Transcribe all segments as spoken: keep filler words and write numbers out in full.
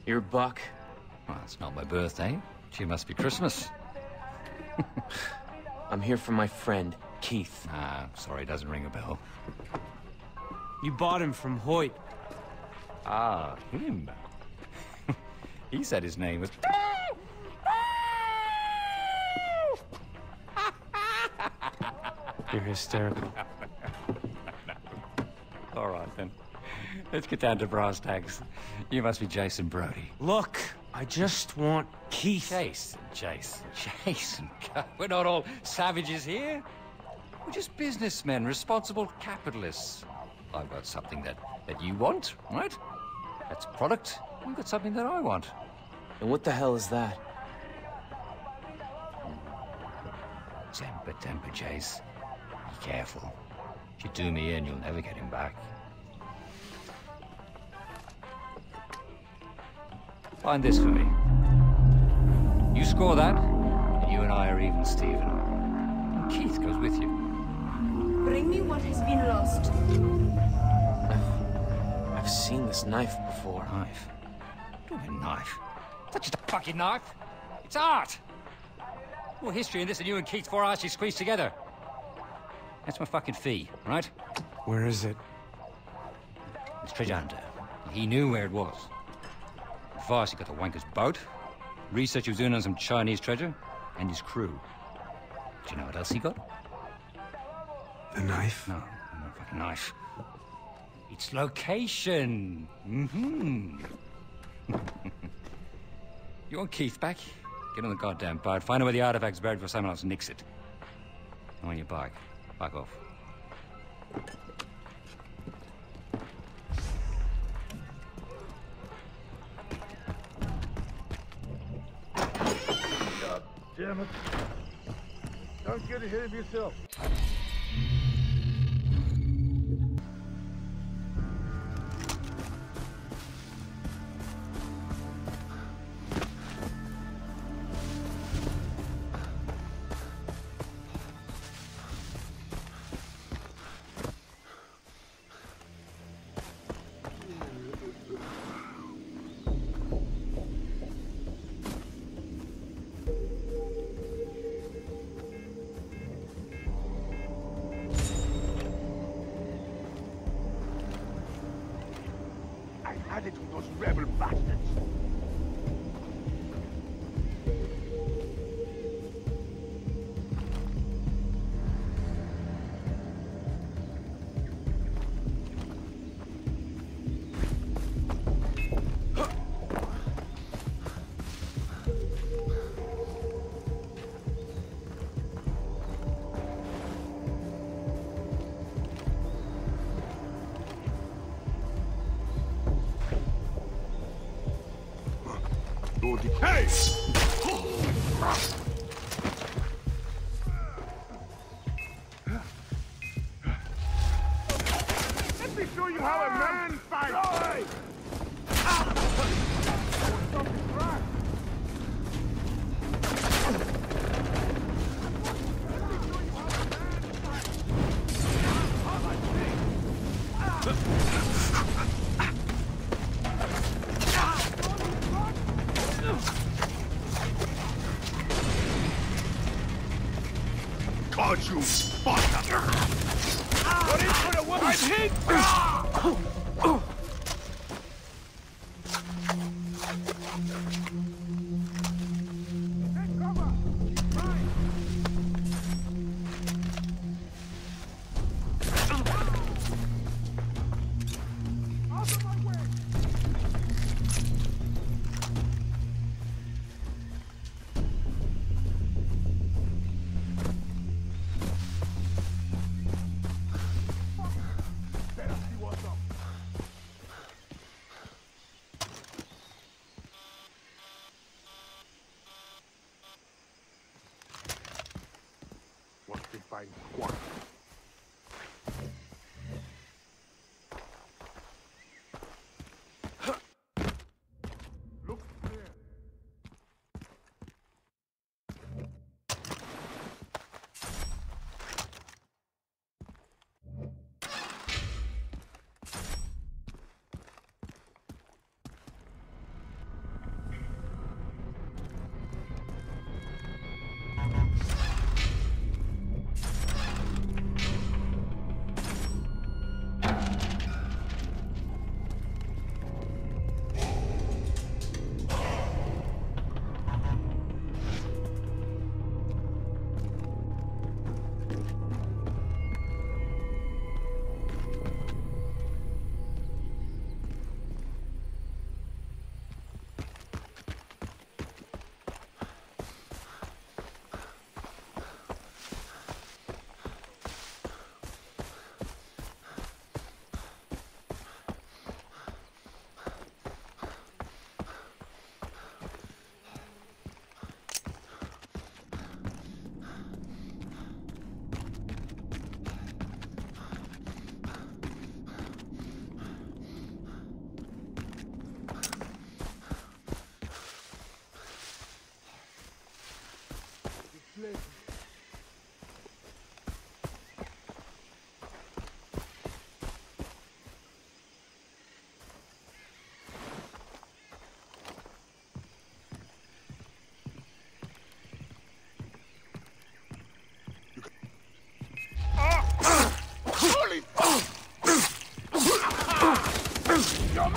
You're Buck? Well, it's not my birthday. She must be Christmas. I'm here for my friend, Keith. Ah, sorry, doesn't ring a bell. You bought him from Hoyt. Ah, him. He said his name was... You're hysterical. All right, then. Let's get down to brass tacks. You must be Jason Brody. Look, I just want Keith. Jason, Jason, Jason. We're not all savages here. We're just businessmen, responsible capitalists. I've got something that, that you want, right? That's a product. You've got something that I want. And what the hell is that? Temper, temper, Jace. Be careful. If you do me in, you'll never get him back. Find this for me. You score that, and you and I are even, Stephen. And Keith goes with you. Bring me what has been lost. I've, I've seen this knife before. Knife? What do you mean knife? It's not just a fucking knife. It's art. More history in this than you and Keith four arches squeezed together. That's my fucking fee, right? Where is it? It's treasure hunter. He knew where it was. Voss, he got the wanker's boat. Research he was doing on some Chinese treasure. And his crew. Do you know what else he got? The knife? No, not a fucking knife. It's location. Mm-hmm. You want Keith back? Get on the goddamn boat. Find out where the artifact's buried before someone else nicks it. And when you're back, back off. God damn it. Don't get ahead of yourself. I had it with those rebel bastards. Hey! Let me show you how a man fights! Caught you, Sparta! What is for the woman? I'm hit! Take cover! Right! Out of my way! Once they find Squad. Look there.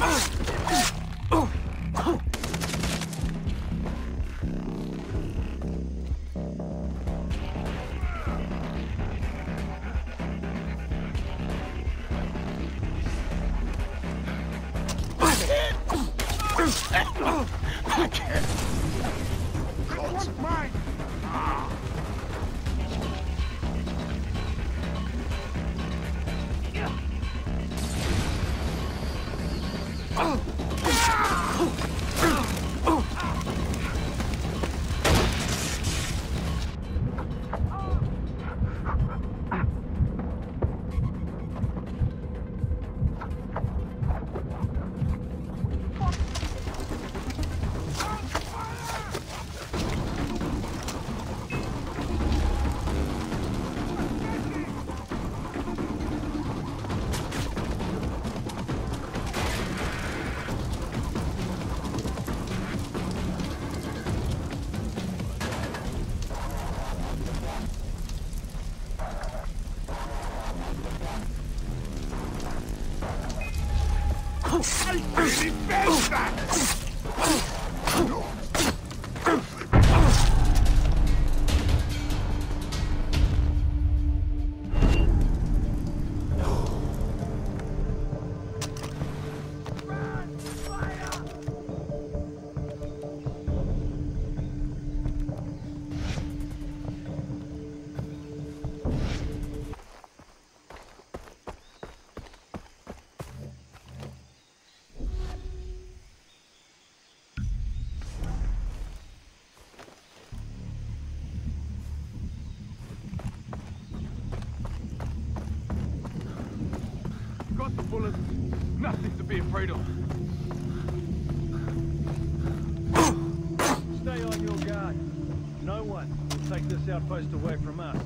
Got the bullets. Nothing to be afraid of. Stay on your guard. No one will take this outpost away from us.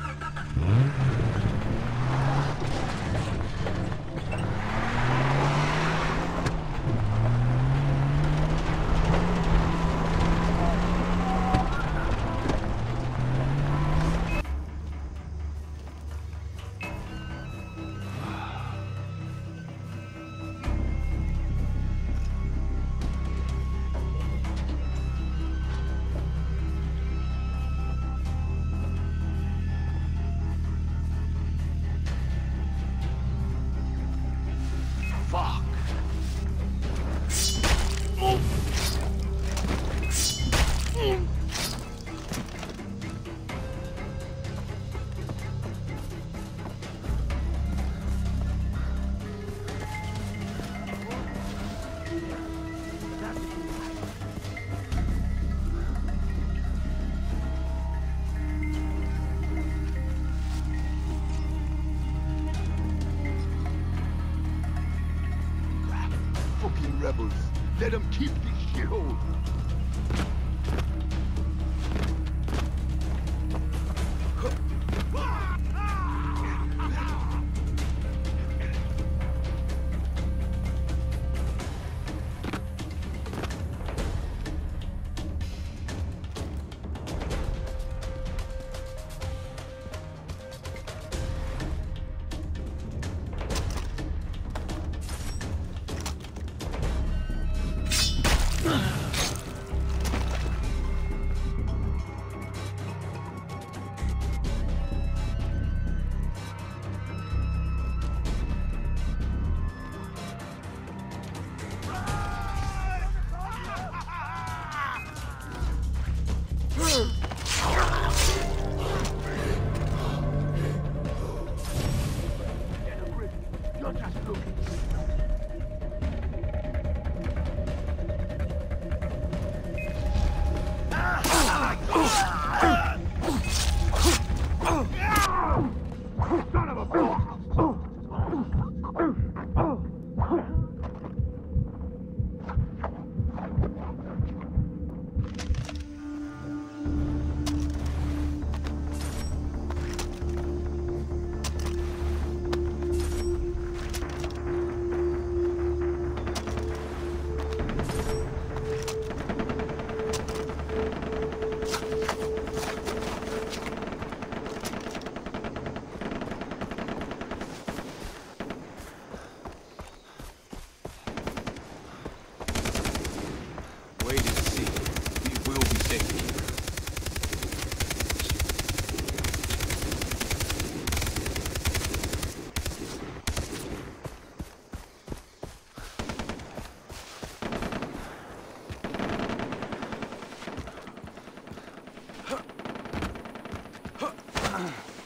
Fuck. Fucking rebels. Let them keep this shithole. Ugh.